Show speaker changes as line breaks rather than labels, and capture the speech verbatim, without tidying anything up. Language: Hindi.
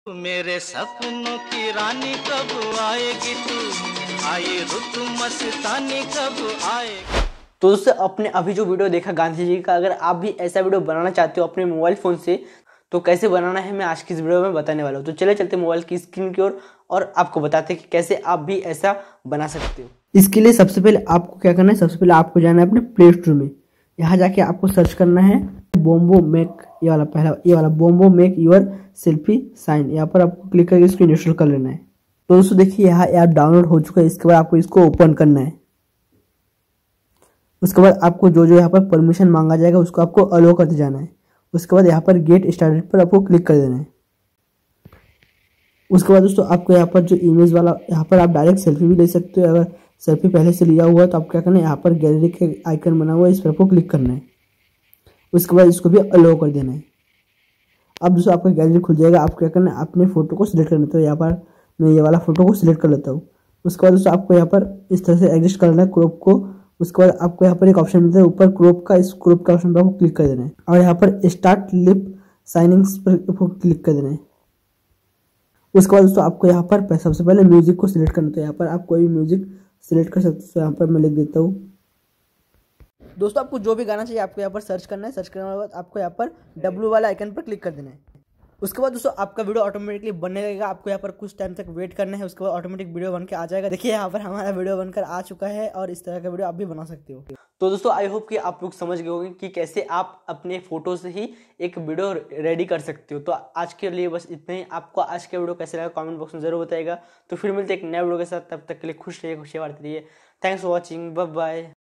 मेरे सपनों की रानी कब आएगी तू, आई रुत मस्तानी कब आएगी।
तो दोस्तों आपने अभी जो वीडियो देखा गांधी जी का, अगर आप भी ऐसा वीडियो बनाना चाहते हो अपने मोबाइल फ़ोन से तो कैसे बनाना है मैं आज की इस वीडियो में बताने वाला हूँ। तो चले चलते मोबाइल की स्क्रीन की ओर और, और आपको बताते हैं कि कैसे आप भी ऐसा बना सकते हो। इसके लिए सबसे पहले आपको क्या करना है, सबसे पहले आपको जाना है अपने प्ले स्टोर में। यहाँ जाके आपको सर्च करना है बोम्बो मेक, ये वाला पहला ये वाला बोम्बो मेक योर सेल्फी साइन। यहाँ पर आपको क्लिक करके इसको इंस्टॉल कर लेना है। तो दोस्तों देखिए यहाँ ऐप डाउनलोड हो चुका है। इसके बाद आपको इसको ओपन करना है। उसके बाद आपको जो जो यहाँ पर परमिशन मांगा जाएगा उसको आपको अलो करते जाना है। उसके बाद यहाँ पर गेट स्टार्टेड पर आपको क्लिक कर देना है। उसके बाद दोस्तों आपको यहाँ पर जो इमेज वाला, यहाँ पर आप डायरेक्ट सेल्फी भी ले सकते हो। अगर सेल्फी पहले से लिया हुआ है तो आप क्या करना है, यहाँ पर गैलरी के आइकन बना हुआ है, इस पर आपको क्लिक करना है। उसके बाद इसको भी अलो कर देना है। अब दोस्तों आपका गैलरी खुल जाएगा। आप क्या करना है, अपने फोटो को सिलेक्ट करना है। तो यहाँ पर मैं ये वाला फोटो को सिलेक्ट कर लेता हूँ। उसके बाद दोस्तों आपको यहाँ पर इस तरह से एडजस्ट करना है क्रॉप को। उसके बाद आपको यहाँ पर एक ऑप्शन मिलता है ऊपर क्रॉप का, इस क्रॉप का ऑप्शन पर आपको क्लिक कर देना है और यहाँ पर स्टार्ट लिप साइनिंग्स पर आपको क्लिक कर देना है। उसके बाद दोस्तों आपको यहाँ पर सबसे पहले म्यूजिक को सिलेक्ट करना है। तो यहाँ पर आप कोई भी म्यूजिक सिलेक्ट कर सकते हो। यहाँ पर मैं लिख देता हूँ। दोस्तों आपको जो भी गाना चाहिए आपको यहाँ पर सर्च करना है। सर्च करने के बाद आपको यहाँ पर डब्ल्यू वाला आइकन पर क्लिक कर देना है। उसके बाद दोस्तों आपका वीडियो ऑटोमेटिकली बनने लगेगा। आपको यहाँ पर कुछ टाइम तक वेट करना है। उसके बाद ऑटोमेटिक वीडियो बन के आ जाएगा। देखिए यहाँ पर हमारा वीडियो बनकर आ चुका है और इस तरह का वीडियो आप भी बना सकते हो। तो दोस्तों आई होप कि आप लोग समझ गए होंगे कि कैसे आप अपने फोटो से ही एक वीडियो रेडी कर सकते हो। तो आज के लिए बस इतना ही। आपको आज का वीडियो कैसे लगा कमेंट बॉक्स में जरूर बताइएगा। तो फिर मिलते हैं एक नए वीडियो के साथ। तब तक के लिए खुश रहिए, खुशियाँ बांटते रहिए। Thanks for watching, bye bye.